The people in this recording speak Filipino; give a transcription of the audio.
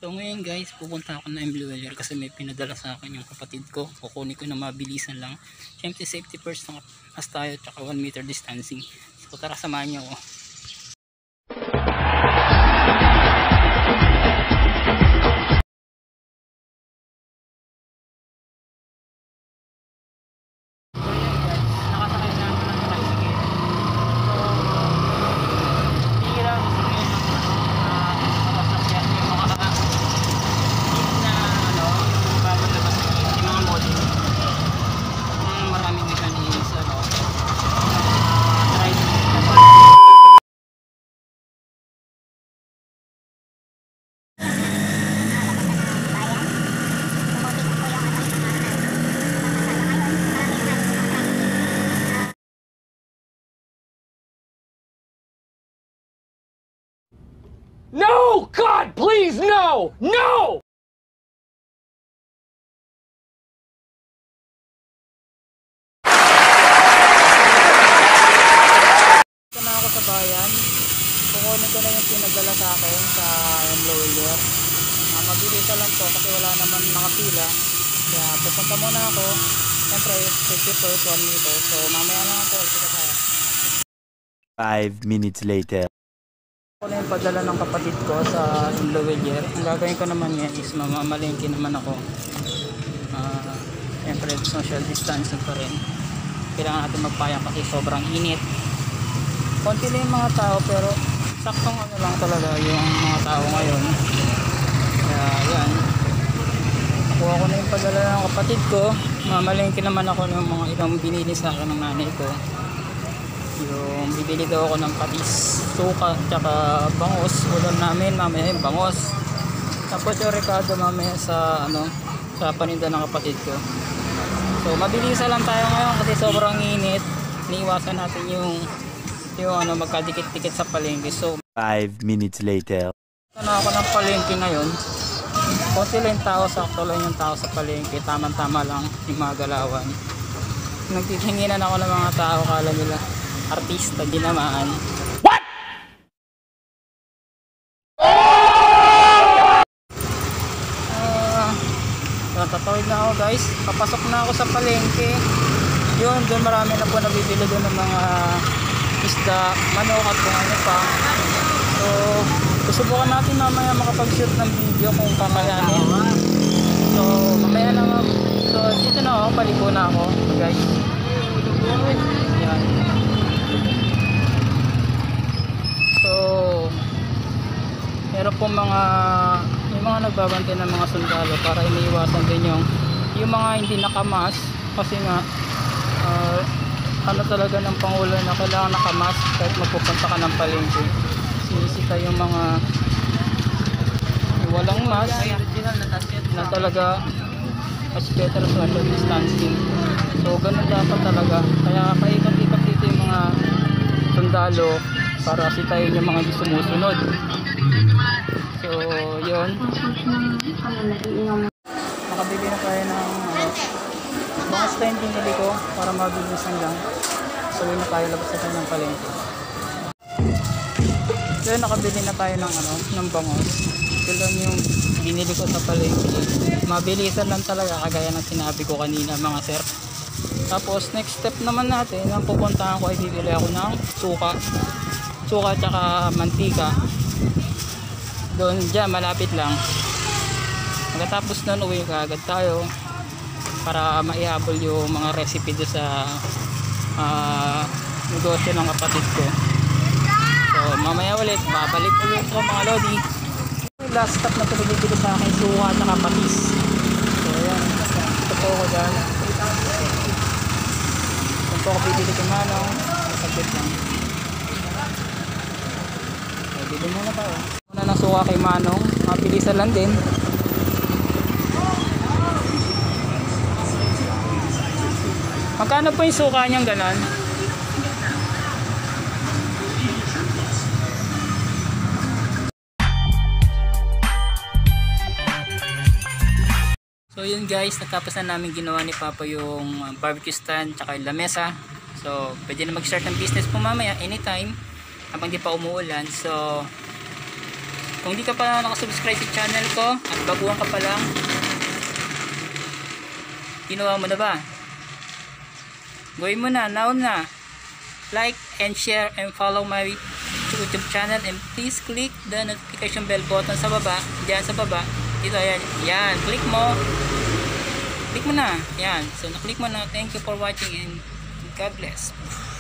So ngayon guys, pupunta ako na Emblueller kasi may pinadala sa akin yung kapatid ko. Kukunin ko na mabilisan lang. Siyempre safety first na as tayo, tsaka 1 meter distancing. So tara, samahan niyo ako. No! God, please, no! No! Ito na ako sa bayan. Kukunin ko na yung pinadala sa akin sa Emblueller. Mabilis lang to kasi wala naman nakapila. Kaya pupunta muna ako. Siyempre, safety first, 1 meter. So mamaya lang ako ulit tayo. 5 minutes later. Ako na yung padala ng kapatid ko sa Emblueller. Ang gagawin ko naman yan is mamamalengke naman ako. Siyempre, social distancing pa rin. Kailangan natin magpayang kasi sobrang init. Konti lang yung mga tao pero saktong ano lang talaga yung mga tao ngayon. Kaya yan, nakuha ko na yung padala ng kapatid ko. Mamalengke naman ako ng mga ibang binili sa akin ng nanay ko. Yung bibili daw ako ng patis, suka, tsaka bangos. Ulam namin mamaya yung bangos. Tapos yung rekado mamaya sa sa paninda ng kapatid ko. So mabilisan lang tayo ngayon kasi sobrang init. Iniiwasan natin yung magkadikit-dikit sa palengke. So 5 minutes later. ako ng palengke ngayon. Konti lang yung tao, sakto lang yung tao sa palengke. Tama-tama lang yung mga galawan. Nagtitinginan ako ng mga tao, kala nila artista, dinamaan. What? Tatawid na ako guys. Papasok na ako sa palengke. Yun, doon marami na po nabibili doon ng mga isda, manok at kung ano pa. So, susubukan natin mamaya makapag-shoot ng video kung kakayanin. So, mamaya na nga. So, dito na ako, paliko na ako guys. Yan. So, meron po yung mga nagbabantay ng mga sundalo para iniiwasan din yung mga hindi nakamas kasi nga talaga ng Pangulo na kailangan nakamas kahit magpupunta ka ng palengke. Sinisita yung mga walang mask na talaga as better social distancing. So ganun dapat talaga, kaya paikot-ikot dito yung mga sundalo para sitayin yung mga di sumusunod. So yun, nakabili na tayo ng bangos na yung pinili ko para mabilisan lang. So yun na tayo, labas na tayo ng palengke. So nakabili na tayo ng bangos. Ito lang yung binili ko sa palengke. Mabilisan lang talaga kagaya ng sinabi ko kanina mga sir. Tapos next step naman natin, ang pupuntahan ko ay bibili ako ng suka tsaka mantika. Doon dyan, malapit lang. Pagkatapos nun, uwi agad tayo para maihabol yung mga recipe doon sa negosyo ng kapatid ko. So mamaya ulit, babalik ulit ko mga lodi. Last stop na pinili ko sa akin, suka at patis. So ayan, ito po ako dyan. Ito po ako bibili ko manong, masaglit lang. So bibili muna tayo. Muna ng suka kay manong, mabilisan lang din. Magkano po yung suka niyang ganon? So yun guys, natapos na namin ginawa ni Papa yung barbecue stand tsaka yung lamesa. So pwede na mag-start ng business po mamaya anytime habang di pa umuulan. So Kung hindi ka pa nakasubscribe sa channel ko at baguhan ka pa lang, ginawa mo na ba? Gawin mo na, now na. Like and share and follow my YouTube channel, and please click the notification bell button sa baba, diyan sa baba. Dito, ayan. Yan, click mo. Click mo na. Yan. So, na-click mo na. Thank you for watching and God bless.